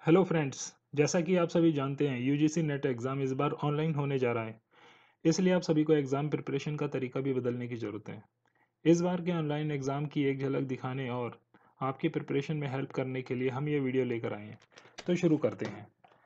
Hello friends, जैसा कि आप सभी जानते हैं यूजीसी नेट एग्ज़ाम इस बार ऑनलाइन होने जा रहा है। इसलिए आप सभी को एग्ज़ाम प्रिपरेशन का तरीका भी बदलने की ज़रूरत है। इस बार के ऑनलाइन एग्ज़ाम की एक झलक दिखाने और आपकी प्रिपरेशन में हेल्प करने के लिए हम ये वीडियो लेकर आए हैं। तो शुरू करते हैं।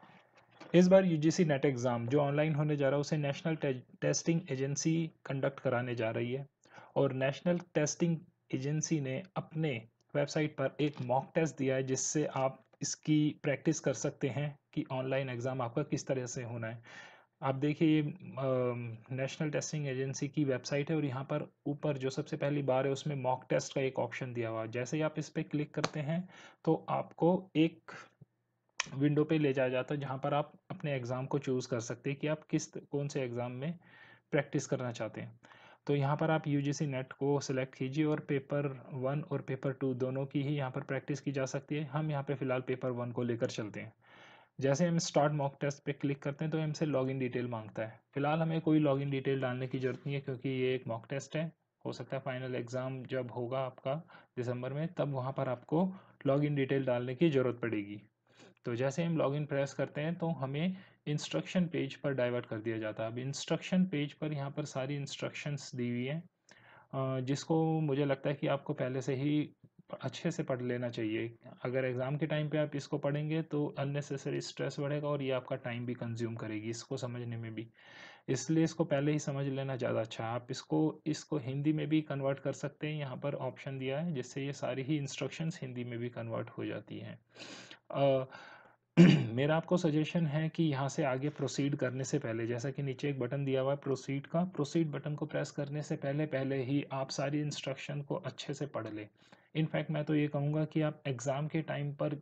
इस बार यूजीसी नेट एग्ज़ाम जो ऑनलाइन होने जा रहा है उसे नेशनल टेस्टिंग एजेंसी कंडक्ट कराने जा रही है और नेशनल टेस्टिंग एजेंसी ने अपने वेबसाइट पर एक मॉक टेस्ट दिया है जिससे आप इसकी प्रैक्टिस कर सकते हैं कि ऑनलाइन एग्ज़ाम आपका किस तरह से होना है। आप देखिए ये नेशनल टेस्टिंग एजेंसी की वेबसाइट है और यहाँ पर ऊपर जो सबसे पहली बार है उसमें मॉक टेस्ट का एक ऑप्शन दिया हुआ है। जैसे ही आप इस पर क्लिक करते हैं तो आपको एक विंडो पे ले जाया जाता है जहाँ पर आप अपने एग्ज़ाम को चूज़ कर सकते हैं कि आप कौन से एग्ज़ाम में प्रैक्टिस करना चाहते हैं। तो यहाँ पर आप यूजीसी नेट को सिलेक्ट कीजिए और पेपर 1 और पेपर 2 दोनों की ही यहाँ पर प्रैक्टिस की जा सकती है। हम यहाँ पे फ़िलहाल पेपर 1 को लेकर चलते हैं। जैसे हम स्टार्ट मॉक टेस्ट पे क्लिक करते हैं तो हमसे लॉगिन डिटेल मांगता है। फ़िलहाल हमें कोई लॉगिन डिटेल डालने की ज़रूरत नहीं है क्योंकि ये एक मॉक टेस्ट है। हो सकता है फाइनल एग्ज़ाम जब होगा आपका दिसंबर में तब वहाँ पर आपको लॉगिन डिटेल डालने की ज़रूरत पड़ेगी। तो जैसे हम लॉगिन प्रेस करते हैं तो हमें इंस्ट्रक्शन पेज पर डाइवर्ट कर दिया जाता है। अब इंस्ट्रक्शन पेज पर यहाँ पर सारी इंस्ट्रक्शंस दी हुई हैं जिसको मुझे लगता है कि आपको पहले से ही अच्छे से पढ़ लेना चाहिए। अगर एग्ज़ाम के टाइम पे आप इसको पढ़ेंगे तो अननेसेसरी स्ट्रेस बढ़ेगा और ये आपका टाइम भी कंज्यूम करेगी इसको समझने में भी। इसलिए इसको पहले ही समझ लेना ज़्यादा अच्छा है। आप इसको इसको हिंदी में भी कन्वर्ट कर सकते हैं, यहाँ पर ऑप्शन दिया है जिससे ये सारी ही इंस्ट्रक्शंस हिंदी में भी कन्वर्ट हो जाती हैं। अ, मेरा आपको सजेशन है कि यहाँ से आगे प्रोसीड करने से पहले जैसा कि नीचे एक बटन दिया हुआ है प्रोसीड का, प्रोसीड बटन को प्रेस करने से पहले पहले ही आप सारी इंस्ट्रक्शन को अच्छे से पढ़ लें। इनफैक्ट मैं तो ये कहूँगा कि आप एग्ज़ाम के टाइम पर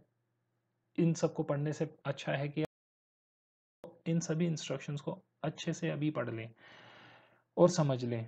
इन सबको पढ़ने से अच्छा है कि आप इन सभी इंस्ट्रक्शंस को अच्छे से अभी पढ़ लें और समझ लें।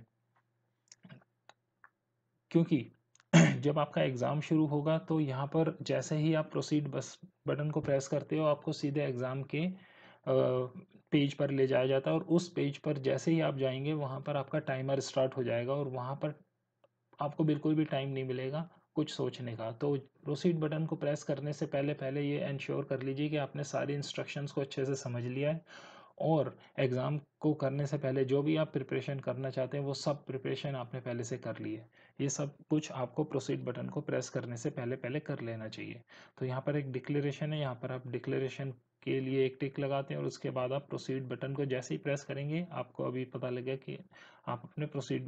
क्योंकि जब आपका एग्ज़ाम शुरू होगा तो यहाँ पर जैसे ही आप प्रोसीड बस बटन को प्रेस करते हो आपको सीधे एग्ज़ाम के पेज पर ले जाया जाता है और उस पेज पर जैसे ही आप जाएंगे वहाँ पर आपका टाइमर स्टार्ट हो जाएगा और वहाँ पर आपको बिल्कुल भी टाइम नहीं मिलेगा कुछ सोचने का। तो प्रोसीड बटन को प्रेस करने से पहले पहले ये इंश्योर कर लीजिए कि आपने सारी इंस्ट्रक्शंस को अच्छे से समझ लिया है और एग्ज़ाम को करने से पहले जो भी आप प्रिपरेशन करना चाहते हैं वो सब प्रिपरेशन आपने पहले से कर ली है। ये सब कुछ आपको प्रोसीड बटन को प्रेस करने से पहले पहले कर लेना चाहिए। तो यहाँ पर एक डिक्लेरेशन है, यहाँ पर आप डिक्लेरेशन के लिए एक टिक लगाते हैं और उसके बाद आप प्रोसीड बटन को जैसे ही प्रेस करेंगे आपको अभी पता लगेगा कि आप अपने प्रोसीड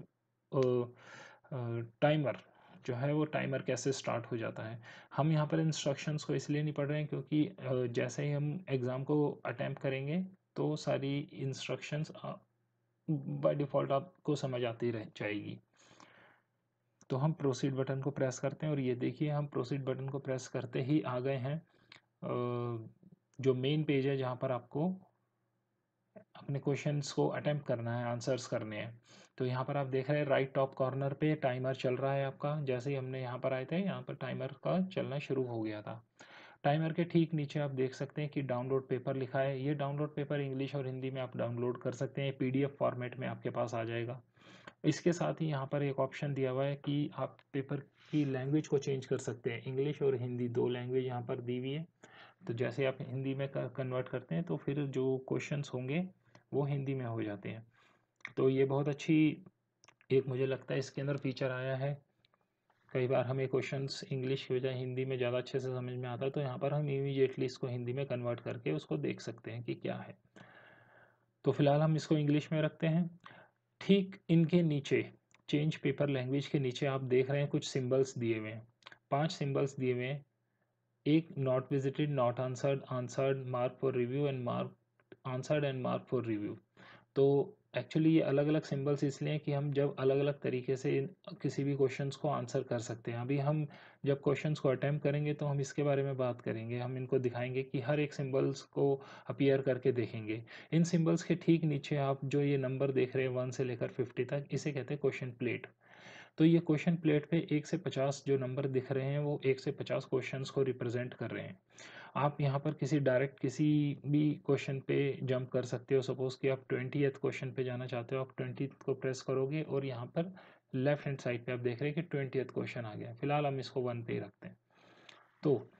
टाइमर जो है वो टाइमर कैसे स्टार्ट हो जाता है। हम यहाँ पर इंस्ट्रक्शंस को इसलिए नहीं पढ़ रहे हैं क्योंकि जैसे ही हम एग्ज़ाम को अटैम्प्ट करेंगे तो सारी इंस्ट्रक्शंस बाय डिफ़ॉल्ट आपको समझ आती रह जाएगी। तो हम प्रोसीड बटन को प्रेस करते हैं और ये देखिए हम प्रोसीड बटन को प्रेस करते ही आ गए हैं जो मेन पेज है जहाँ पर आपको अपने क्वेश्चंस को अटेम्प्ट करना है, आंसर्स करने हैं। तो यहाँ पर आप देख रहे हैं राइट टॉप कॉर्नर पे टाइमर चल रहा है आपका। जैसे ही हमने यहाँ पर आए थे यहाँ पर टाइमर का चलना शुरू हो गया था। टाइमर के ठीक नीचे आप देख सकते हैं कि डाउनलोड पेपर लिखा है। ये डाउनलोड पेपर इंग्लिश और हिंदी में आप डाउनलोड कर सकते हैं, पीडीएफ फॉर्मेट में आपके पास आ जाएगा। इसके साथ ही यहाँ पर एक ऑप्शन दिया हुआ है कि आप पेपर की लैंग्वेज को चेंज कर सकते हैं। इंग्लिश और हिंदी दो लैंग्वेज यहाँ पर दी हुई है। तो जैसे आप हिंदी में कन्वर्ट करते हैं तो फिर जो क्वेश्चंस होंगे वो हिंदी में हो जाते हैं। तो ये बहुत अच्छी एक मुझे लगता है इसके अंदर फीचर आया है। कई बार हमें क्वेश्चंस इंग्लिश की बजाय हिंदी में ज़्यादा अच्छे से समझ में आता है तो यहाँ पर हम इमीडिएटली इसको हिंदी में कन्वर्ट करके उसको देख सकते हैं कि क्या है। तो फिलहाल हम इसको इंग्लिश में रखते हैं। ठीक इनके नीचे चेंज पेपर लैंग्वेज के नीचे आप देख रहे हैं कुछ सिंबल्स दिए हुए हैं, 5 सिंबल्स दिए हुए हैं। एक not visited, not answered, answered, mark for review and mark answered and mark for review. तो एक्चुअली ये अलग अलग सिंबल्स इसलिए हैं कि हम जब अलग अलग तरीके से किसी भी क्वेश्चंस को आंसर कर सकते हैं। अभी हम जब क्वेश्चंस को अटेम्प्ट करेंगे तो हम इसके बारे में बात करेंगे, हम इनको दिखाएंगे कि हर एक सिंबल्स को अपीयर करके देखेंगे। इन सिंबल्स के ठीक नीचे आप जो ये नंबर देख रहे हैं 1 से लेकर 50 तक, इसे कहते हैं क्वेश्चन प्लेट। तो ये क्वेश्चन प्लेट पे 1 से 50 जो नंबर दिख रहे हैं वो 1 से 50 क्वेश्चंस को रिप्रेजेंट कर रहे हैं। आप यहाँ पर किसी भी क्वेश्चन पे जंप कर सकते हो। सपोज कि आप 20th क्वेश्चन पे जाना चाहते हो, आप 20th को प्रेस करोगे और यहाँ पर लेफ्ट हैंड साइड पे आप देख रहे हैं कि 20th क्वेश्चन आ गया। फिलहाल हम इसको 1 पे ही रखते हैं। तो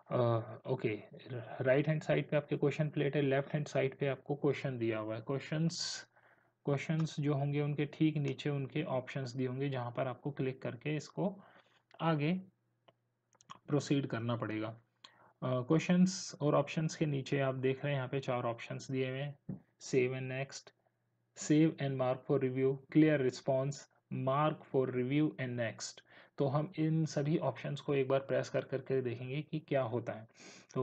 ओके, राइट हैंड साइड पे आपके क्वेश्चन प्लेट है, लेफ्ट हैंड साइड पे आपको क्वेश्चन दिया हुआ है। क्वेश्चंस जो होंगे उनके ठीक नीचे उनके ऑप्शंस दिए होंगे, जहाँ पर आपको क्लिक करके इसको आगे प्रोसीड करना पड़ेगा। क्वेश्चंस और ऑप्शंस के नीचे आप देख रहे हैं यहाँ पे 4 ऑप्शंस दिए हुए हैं। Save and next, save and mark for review, clear response, mark for review and next. तो हम इन सभी ऑप्शंस को एक बार प्रेस कर करके देखेंगे कि क्या होता है। तो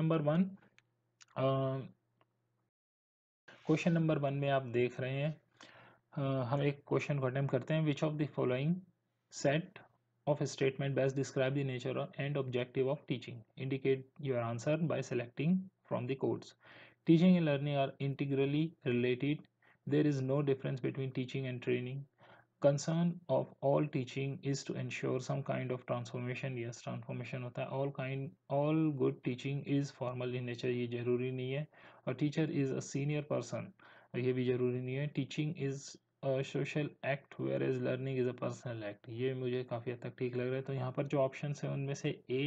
क्वेश्चन नंबर 1 में आप देख रहे हैं, हम एक क्वेश्चन को अटेम्प्ट करते हैं। Which of the following set of statement best describe the nature and objective of teaching? Indicate your answer by selecting from the codes. Teaching and learning are integrally related. There is no difference between teaching and training. Concern of all teaching is to ensure some kind of transformation. Yes, transformation होता है। all good teaching is formal in nature, ये जरूरी नहीं है। A teacher is a senior person, ये भी जरूरी नहीं है। Teaching is a social act whereas learning is a personal act, ये मुझे काफ़ी हद तक ठीक लग रहा है। तो यहाँ पर जो ऑप्शन है उनमें से A,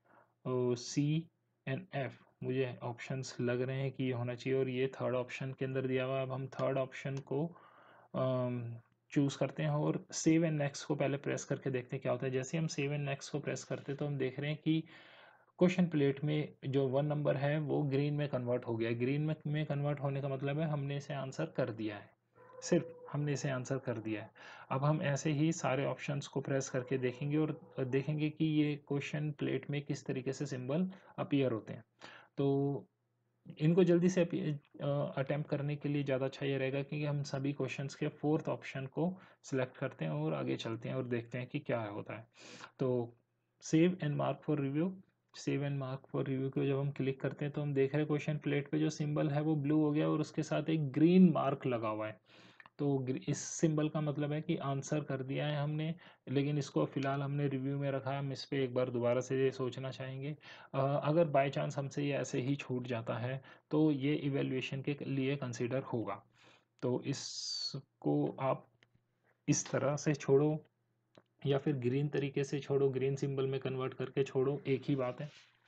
सी एंड एफ मुझे ऑप्शंस लग रहे हैं कि ये होना चाहिए, और ये थर्ड ऑप्शन के अंदर दिया हुआ है। अब हम थर्ड ऑप्शन को चूज़ करते हैं और सेव एंड नेक्स्ट को पहले प्रेस करके देखते हैं क्या होता है। जैसे हम सेव एंड नेक्स्ट को प्रेस करते हैं तो हम देख रहे हैं कि क्वेश्चन प्लेट में जो 1 नंबर है वो ग्रीन में कन्वर्ट हो गया है। ग्रीन में कन्वर्ट होने का मतलब है हमने इसे आंसर कर दिया है, सिर्फ हमने इसे आंसर कर दिया है। अब हम ऐसे ही सारे ऑप्शंस को प्रेस करके देखेंगे और देखेंगे कि ये क्वेश्चन प्लेट में किस तरीके से सिंबल अपीयर होते हैं। तो इनको जल्दी से अटेम्प्ट करने के लिए ज़्यादा अच्छा ये रहेगा कि हम सभी क्वेश्चंस के फोर्थ ऑप्शन को सिलेक्ट करते हैं और आगे चलते हैं और देखते हैं कि क्या होता है। तो save and mark for review, save and mark for review को जब हम क्लिक करते हैं तो हम देख रहे हैं क्वेश्चन प्लेट पे जो सिंबल है वो ब्लू हो गया और उसके साथ एक ग्रीन मार्क लगा हुआ है। तो इस सिंबल का मतलब है कि आंसर कर दिया है हमने, लेकिन इसको फ़िलहाल हमने रिव्यू में रखा है। हम इस पे एक बार दोबारा से सोचना चाहेंगे। अगर बाय चांस हमसे ये ऐसे ही छूट जाता है तो ये इवैल्यूएशन के लिए कंसीडर होगा। तो इसको आप इस तरह से छोड़ो या फिर ग्रीन तरीके से छोड़ो, ग्रीन सिंबल में कन्वर्ट करके छोड़ो, एक ही बात है।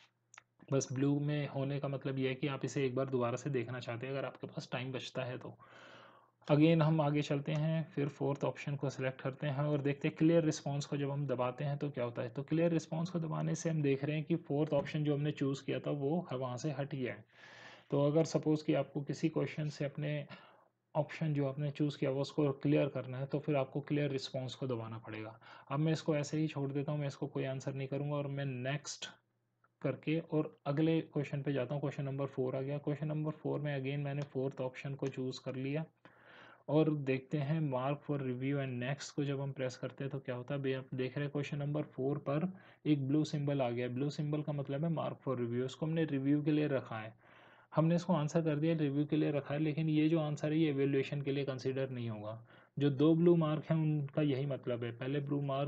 बस ब्लू में होने का मतलब ये है कि आप इसे एक बार दोबारा से देखना चाहते हैं अगर आपके पास टाइम बचता है तो। अगेन हम आगे चलते हैं, फिर फोर्थ ऑप्शन को सिलेक्ट करते हैं और देखते हैं क्लियर रिस्पांस को जब हम दबाते हैं तो क्या होता है। तो क्लियर रिस्पांस को दबाने से हम देख रहे हैं कि फोर्थ ऑप्शन जो हमने चूज़ किया था वो वहाँ से हट गया है। तो अगर सपोज़ कि आपको किसी क्वेश्चन से अपने ऑप्शन जो आपने चूज़ किया वो उसको क्लियर करना है तो फिर आपको क्लियर रिस्पॉन्स को दबाना पड़ेगा। अब मैं इसको ऐसे ही छोड़ देता हूँ, मैं इसको कोई आंसर नहीं करूँगा और मैं नेक्स्ट करके और अगले क्वेश्चन पे जाता हूँ। क्वेश्चन नंबर 4 आ गया। क्वेश्चन नंबर 4 में अगेन मैंने फोर्थ ऑप्शन को चूज़ कर लिया और देखते हैं mark for review and next को जब हम प्रेस करते हैं तो क्या होता है। भाई आप देख रहे हैं क्वेश्चन नंबर 4 पर एक ब्लू सिंबल आ गया। ब्लू सिंबल का मतलब है मार्क फॉर रिव्यू, उसको हमने रिव्यू के लिए रखा है। हमने इसको आंसर कर दिया, रिव्यू के लिए रखा है, लेकिन ये जो आंसर है ये एवेल्युएशन के लिए कंसीडर नहीं होगा। जो 2 ब्लू मार्क हैं उनका यही मतलब है। पहले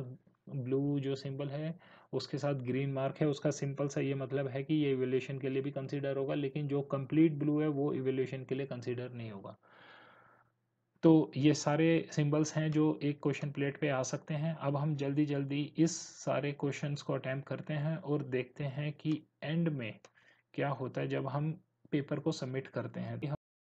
ब्लू जो सिंबल है उसके साथ ग्रीन मार्क है, उसका सिंपल सा ये मतलब है कि ये इवेल्युएशन के लिए भी कंसीडर होगा, लेकिन जो कंप्लीट ब्लू है वो इवेल्युएशन के लिए कंसीडर नहीं होगा। तो ये सारे सिंबल्स हैं जो एक क्वेश्चन प्लेट पे आ सकते हैं। अब हम जल्दी जल्दी इस सारे क्वेश्चंस को अटैम्प्ट करते हैं और देखते हैं कि एंड में क्या होता है जब हम पेपर को सबमिट करते हैं।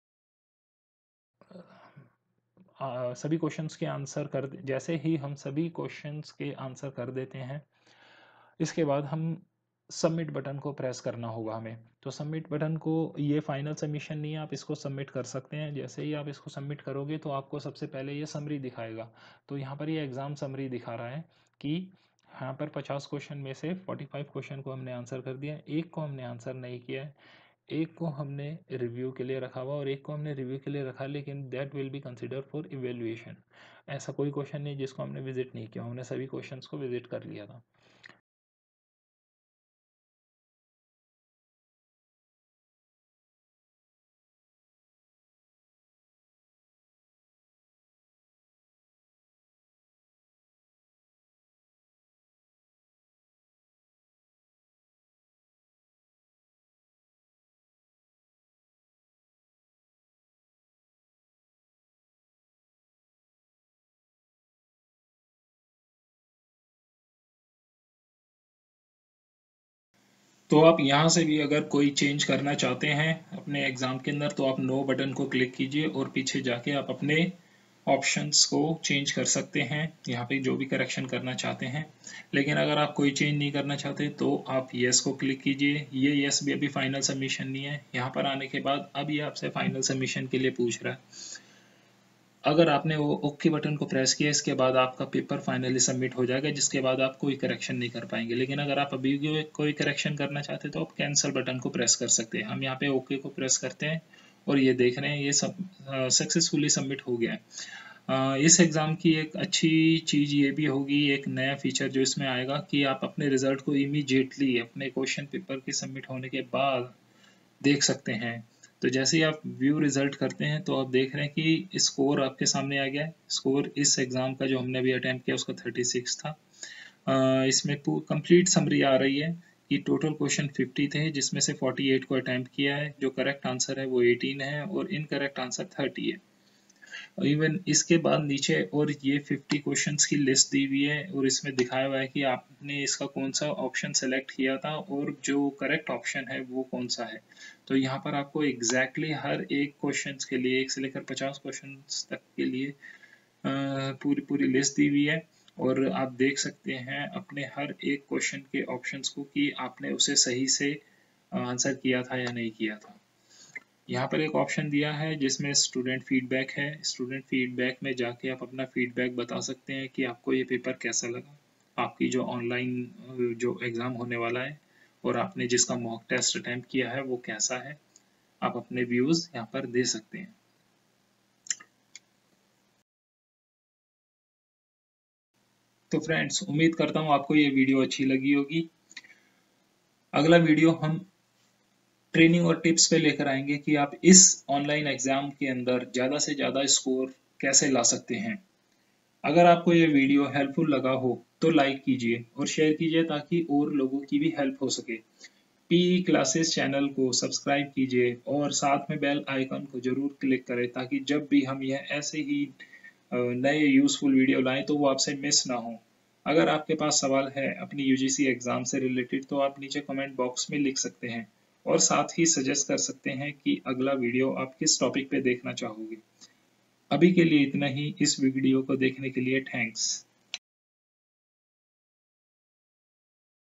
सभी क्वेश्चंस के आंसर कर जैसे ही हम सभी क्वेश्चंस के आंसर कर देते हैं इसके बाद हम सबमिट बटन को प्रेस करना होगा हमें। तो सबमिट बटन को, ये फाइनल सबमिशन नहीं है, आप इसको सबमिट कर सकते हैं। जैसे ही आप इसको सबमिट करोगे तो आपको सबसे पहले ये समरी दिखाएगा। तो यहाँ पर ये एग्ज़ाम समरी दिखा रहा है कि यहाँ पर 50 क्वेश्चन में से 45 क्वेश्चन को हमने आंसर कर दिया है, एक को हमने आंसर नहीं किया है, एक को हमने रिव्यू के लिए रखा हुआ और एक को हमने रिव्यू के लिए रखा, लेकिन that will be consider for evaluation. ऐसा कोई क्वेश्चन नहीं जिसको हमने विजिट नहीं किया, हमने सभी क्वेश्चंस को विजिट कर लिया था। तो आप यहाँ से भी अगर कोई चेंज करना चाहते हैं अपने एग्जाम के अंदर, तो आप नो बटन को क्लिक कीजिए और पीछे जाके आप अपने ऑप्शंस को चेंज कर सकते हैं, यहाँ पे जो भी करेक्शन करना चाहते हैं। लेकिन अगर आप कोई चेंज नहीं करना चाहते तो आप यस को क्लिक कीजिए। ये यस भी अभी फाइनल सबमिशन नहीं है। यहाँ पर आने के बाद अब ये आपसे फाइनल सबमिशन के लिए पूछ रहा है। अगर आपने वो ओके बटन को प्रेस किया, इसके बाद आपका पेपर फाइनली सबमिट हो जाएगा, जिसके बाद आप कोई करेक्शन नहीं कर पाएंगे। लेकिन अगर आप अभी भी कोई करेक्शन करना चाहते हैं तो आप कैंसिल बटन को प्रेस कर सकते हैं। हम यहाँ पे ओके को प्रेस करते हैं और ये देख रहे हैं ये सब सक्सेसफुली सबमिट हो गया है। इस एग्ज़ाम की एक अच्छी चीज़ ये भी होगी, एक नया फीचर जो इसमें आएगा कि आप अपने रिजल्ट को इमीडिएटली अपने क्वेश्चन पेपर के सबमिट होने के बाद देख सकते हैं। तो जैसे ही आप व्यू रिजल्ट करते हैं तो आप देख रहे हैं कि स्कोर आपके सामने आ गया है। स्कोर इस एग्ज़ाम का जो हमने अभी अटैम्प्ट किया उसका 36 था। इसमें कंप्लीट समरी आ रही है कि टोटल क्वेश्चन 50 थे, जिसमें से 48 को अटैम्प्ट किया है। जो करेक्ट आंसर है वो 18 है और इनकरेक्ट आंसर 30 है। इवन इसके बाद नीचे और ये 50 क्वेश्चंस की लिस्ट दी हुई है और इसमें दिखाया हुआ है कि आपने इसका कौन सा ऑप्शन सेलेक्ट किया था और जो करेक्ट ऑप्शन है वो कौन सा है। तो यहाँ पर आपको एग्जैक्टली हर एक क्वेश्चंस के लिए, 1 से लेकर 50 क्वेश्चंस तक के लिए पूरी पूरी लिस्ट दी हुई है और आप देख सकते हैं अपने हर एक क्वेश्चन के ऑप्शंस को कि आपने उसे सही से आंसर किया था या नहीं किया था। यहाँ पर एक ऑप्शन दिया है जिसमें स्टूडेंट फीडबैक है। स्टूडेंट फीडबैक में जाके आप अपना फीडबैक बता सकते हैं कि आपको ये पेपर कैसा लगा, आपकी जो ऑनलाइन जो एग्ज़ाम होने वाला है और आपने जिसका मॉक टेस्ट अटेम्प्ट किया है वो कैसा है। आप अपने व्यूज़ यहाँ पर दे सकते हैं। तो फ्रेंड्स, उम्मीद करता हूँ आपको ये वीडियो अच्छी लगी होगी। अगला वीडियो हम ट्रेनिंग और टिप्स पे लेकर आएंगे कि आप इस ऑनलाइन एग्जाम के अंदर ज़्यादा से ज़्यादा स्कोर कैसे ला सकते हैं। अगर आपको ये वीडियो हेल्पफुल लगा हो तो लाइक कीजिए और शेयर कीजिए ताकि और लोगों की भी हेल्प हो सके। पीई क्लासेस चैनल को सब्सक्राइब कीजिए और साथ में बेल आइकन को जरूर क्लिक करें ताकि जब भी हम यह ऐसे ही नए यूजफुल वीडियो लाएं तो वो आपसे मिस ना हो। अगर आपके पास सवाल है अपनी यूजीसी एग्जाम से रिलेटेड तो आप नीचे कमेंट बॉक्स में लिख सकते हैं और साथ ही सजेस्ट कर सकते हैं कि अगला वीडियो आप किस टॉपिक पे देखना चाहोगे। अभी के लिए इतना ही। इस वीडियो को देखने के लिए थैंक्स।